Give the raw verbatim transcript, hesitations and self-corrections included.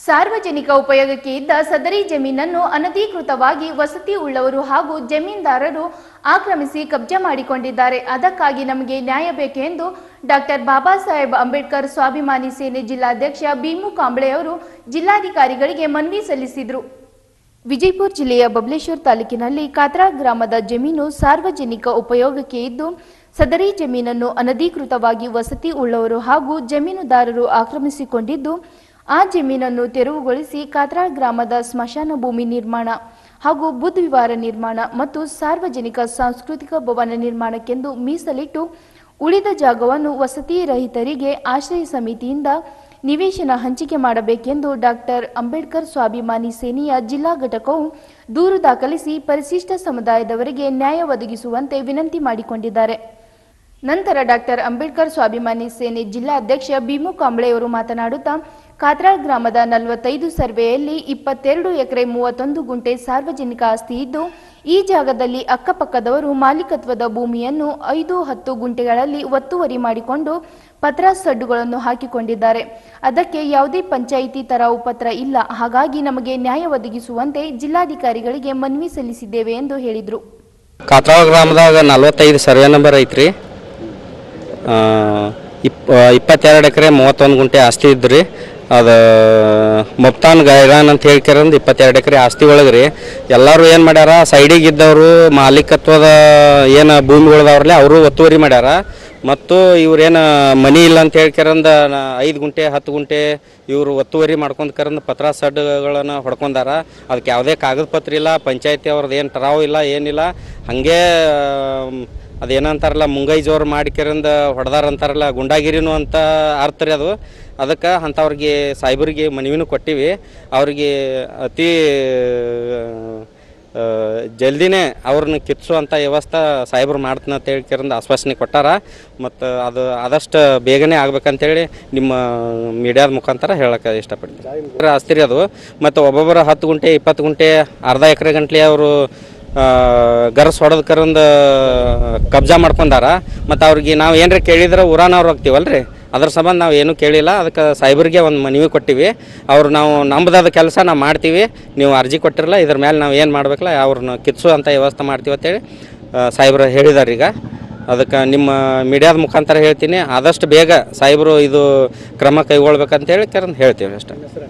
ಸಾರ್ವಜನಿಕ ಉಪಯೋಗಕ್ಕೆ ಇದ್ದ ಸದರಿ ಜಮೀನನ್ನು ಅನಧಿಕೃತವಾಗಿ ವಸತಿ ಉಳ್ಳವರು ಹಾಗೂ ಜಮೀನ್ದಾರರು ಆಕ್ರಮಿಸಿ ಕಬ್ಜಾ ಮಾಡಿಕೊಂಡಿದ್ದಾರೆ. ಅದಕ್ಕಾಗಿ ನಮಗೆ ನ್ಯಾಯ ಬೇಕು ಎಂದು ಡಾಕ್ಟರ್ ಬಾಬಾ ಸಾಹೇಬ್ ಅಂಬೇಡ್ಕರ್ ಸ್ವಾಭಿಮಾನಿ ಸೇನೆ ಜಿಲ್ಲಾಧ್ಯಕ್ಷ ಭೀಮು ಕಾಂಬ್ಳೆ ಅವರು ಜಿಲ್ಲಾಧಿಕಾರಿಗಳಿಗೆ ಮನವಿ ಸಲ್ಲಿಸಿದರು. ವಿಜಯಪುರ ಜಿಲ್ಲೆಯ ಬಬಲೇಶ್ವರ ತಾಲೂಕಿನಲ್ಲಿ ಕಾತ್ರಾ ಗ್ರಾಮದ ಜಮೀನು ಸಾರ್ವಜನಿಕ ಉಪಯೋಗಕ್ಕೆ ಇದ್ದು ಸದರಿ ಜಮೀನನ್ನು ಅನಧಿಕೃತವಾಗಿ ವಸತಿ ಉಳ್ಳವರು ಹಾಗೂ ಜಮೀನುದಾರರು ಆಕ್ರಮಿಸಿಕೊಂಡಿದ್ದು ಆ ಜಮೀನನ್ನು ತೆರವುಗೊಳಿಸಿ ಕಾತ್ರಾ ಗ್ರಾಮದ ಸ್ಮಶಾನ ಭೂಮಿ ನಿರ್ಮಾಣ ಹಾಗೂ ಬುದ್ಧವಿಹಾರ ನಿರ್ಮಾಣ ಮತ್ತು ಸಾರ್ವಜನಿಕ ಸಾಂಸ್ಕೃತಿಕ ಭವನ ನಿರ್ಮಾಣಕ್ಕೆಂದು ಮೀಸಲಿಟ್ಟು ಉಳಿದ ಜಾಗವನ್ನು ವಸತಿ ರಹಿತರಿಗೆ ಆಶ್ರಯ ಸಮಿತಿಯಿಂದ ನಿವೇಶನ ಹಂಚಿಕೆ ಮಾಡಬೇಕೆಂದು ಡಾಕ್ಟರ್ ಅಂಬೇಡ್ಕರ್ ಸ್ವಾಭಿಮಾನಿ ಸೇನೆಯ ಜಿಲ್ಲಾ ಘಟಕವು ದೂರು ದಾಖಲಿಸಿ ಪರಿಶಿಷ್ಟ ಸಮುದಾಯದವರಿಗೆ ನ್ಯಾಯ ಒದಗಿಸುವಂತೆ ವಿನಂತಿ ಮಾಡಿಕೊಂಡಿದ್ದಾರೆ. ನಂತರ ಡಾಕ್ಟರ್ ಅಂಬೇಡ್ಕರ್ ಸ್ವಾಭಿಮಾನಿ ಸೇನೆ ಜಿಲ್ಲಾ ಅಧ್ಯಕ್ಷ ಭೀಮು ಕಾಂಬ್ಳೆಯವರು ಮಾತನಾಡುತ್ತಾ ಕಾತ್ರಾ ಗ್ರಾಮದ ನಲವತ್ತೈದು ಸರ್ವೆಯಲ್ಲಿ ಇಪ್ಪತ್ತೆರಡು ಎಕರೆ ಮೂವತ್ತೊಂದು ಗುಂಟೆ ಸಾರ್ವಜನಿಕ ಆಸ್ತಿ ಇದ್ದು ಈ ಜಾಗದಲ್ಲಿ ಅಕ್ಕಪಕ್ಕದವರು ಮಾಲೀಕತ್ವದ ಭೂಮಿಯನ್ನು ಐದು ಹತ್ತು ಗುಂಟೆಗಳಲ್ಲಿ ಒತ್ತುವರಿ ಮಾಡಿಕೊಂಡು ಪತ್ರ ಸಡ್ಡುಗಳನ್ನು ಹಾಕಿಕೊಂಡಿದ್ದಾರೆ. ಅದಕ್ಕೆ ಯಾವುದೇ ಪಂಚಾಯಿತಿ ತರಾವು ಪತ್ರ ಇಲ್ಲ. ಹಾಗಾಗಿ ನಮಗೆ ನ್ಯಾಯ ಒದಗಿಸುವಂತೆ ಜಿಲ್ಲಾಧಿಕಾರಿಗಳಿಗೆ ಮನವಿ ಸಲ್ಲಿಸಿದ್ದೇವೆ ಎಂದು ಹೇಳಿದರು. ಕಾತ್ರಾ ಗ್ರಾಮದಾಗ ನಲವತ್ತೈದು ಸರ್ವೆ ನಂಬರ್ ಐತ್ರಿ. ಇಪ್ ಇಪ್ಪತ್ತೆರಡು ಎಕರೆ ಮೂವತ್ತೊಂದು ಗುಂಟೆ ಆಸ್ತಿ ಇದ್ರಿ. ಅದು ಮೊಪ್ತಾನ್ ಗೈರಾನ್ ಅಂತ ಹೇಳ್ಕರಂದು ಇಪ್ಪತ್ತೆರಡು ಎಕರೆ ಆಸ್ತಿ ಒಳಗೆ ರೀ ಎಲ್ಲರೂ ಏನು ಮಾಡ್ಯಾರ, ಸೈಡಿಗೆ ಇದ್ದವರು ಮಾಲೀಕತ್ವದ ಏನು ಭೂಮಿಗಳದವ್ರಲ್ಲೇ ಅವರು ಒತ್ತುವರಿ ಮಾಡ್ಯಾರ. ಮತ್ತು ಇವ್ರೇನು ಮನಿ ಇಲ್ಲ ಅಂತ ಹೇಳ್ಕರಂದ ಐದು ಗುಂಟೆ ಹತ್ತು ಗುಂಟೆ ಇವರು ಒತ್ತುವರಿ ಮಾಡ್ಕೊಂಡು ಕರಂದು ಪತ್ರ ಸಡ್ಡುಗಳನ್ನು ಹೊಡ್ಕೊಂಡಾರ. ಅದಕ್ಕೆ ಯಾವುದೇ ಕಾಗದ ಪತ್ರ ಇಲ್ಲ, ಪಂಚಾಯತಿ ಅವ್ರದ್ದು ಏನು ಟರಾವು ಇಲ್ಲ, ಏನಿಲ್ಲ. ಹಾಗೆ ಅದೇನಂತಾರಲ್ಲ ಮುಂಗೈ ಜೋರು ಮಾಡಿಕೆರಿಂದ ಹೊಡೆದಾರ ಅಂತಾರಲ್ಲ, ಗುಂಡಾಗಿರಿನೂ ಅಂತ ಅರ್ಥ ರೀ ಅದು. ಅದಕ್ಕೆ ಅಂಥವ್ರಿಗೆ ಸಾಯ್ಬರಿಗೆ ಮನವಿನೂ ಕೊಟ್ಟಿವಿ. ಅವ್ರಿಗೆ ಅತಿ ಜಲ್ದಿನೇ ಅವ್ರನ್ನ ಕಿತ್ಸುವಂಥ ವ್ಯವಸ್ಥೆ ಸಾಹೇಬ್ರು ಮಾಡ್ತೀನಿ ಅಂತ ಹೇಳ್ಕರಂದು ಆಶ್ವಾಸನೆ ಕೊಟ್ಟಾರ. ಮತ್ತು ಅದು ಆದಷ್ಟು ಬೇಗನೆ ಆಗ್ಬೇಕಂತೇಳಿ ನಿಮ್ಮ ಮೀಡಿಯಾದ ಮುಖಾಂತರ ಹೇಳಕ್ಕೆ ಇಷ್ಟಪಡ್ತೀನಿ. ಆಸ್ತಿ ರೀ ಅದು. ಮತ್ತು ಒಬ್ಬೊಬ್ಬರು ಹತ್ತು ಗುಂಟೆ ಇಪ್ಪತ್ತು ಗುಂಟೆ ಅರ್ಧ ಎಕರೆ ಗಂಟ್ಲೆ ಅವರು ಗರಸ್ ಹೊಡೆದ ಕರಂದು ಕಬ್ಜಾ ಮಾಡ್ಕೊಂಡಾರ. ಮತ್ತು ಅವ್ರಿಗೆ ನಾವು ಏನರ ಕೇಳಿದ್ರೆ ಊರಾನವ್ರು ಹೋಗ್ತೀವಲ್ರಿ, ಅದ್ರ ಸಂಬಂಧ ನಾವು ಏನೂ ಕೇಳಿಲ್ಲ. ಅದಕ್ಕೆ ಸಾಹೇಬರಿಗೆ ಒಂದು ಮನವಿ ಕೊಟ್ಟಿವಿ. ಅವ್ರು ನಾವು ನಂಬದಾದ ಕೆಲಸ ನಾವು ಮಾಡ್ತೀವಿ, ನೀವು ಅರ್ಜಿ ಕೊಟ್ಟಿರಲ್ಲ, ಇದ್ರ ಮೇಲೆ ನಾವು ಏನು ಮಾಡ್ಬೇಕಲ್ಲ ಅವ್ರನ್ನ ಕಿತ್ಸು ಅಂತ ವ್ಯವಸ್ಥೆ ಮಾಡ್ತೀವಿ ಅಂತೇಳಿ ಸಾಹೇಬ್ರು ಹೇಳಿದಾರೆ. ಈಗ ಅದಕ್ಕೆ ನಿಮ್ಮ ಮೀಡಿಯಾದ ಮುಖಾಂತರ ಹೇಳ್ತೀನಿ, ಆದಷ್ಟು ಬೇಗ ಸಾಹೇಬರು ಇದು ಕ್ರಮ ಕೈಗೊಳ್ಬೇಕಂತೇಳಿ ಕರಂದು ಹೇಳ್ತೀವಿ ಅಷ್ಟೇ.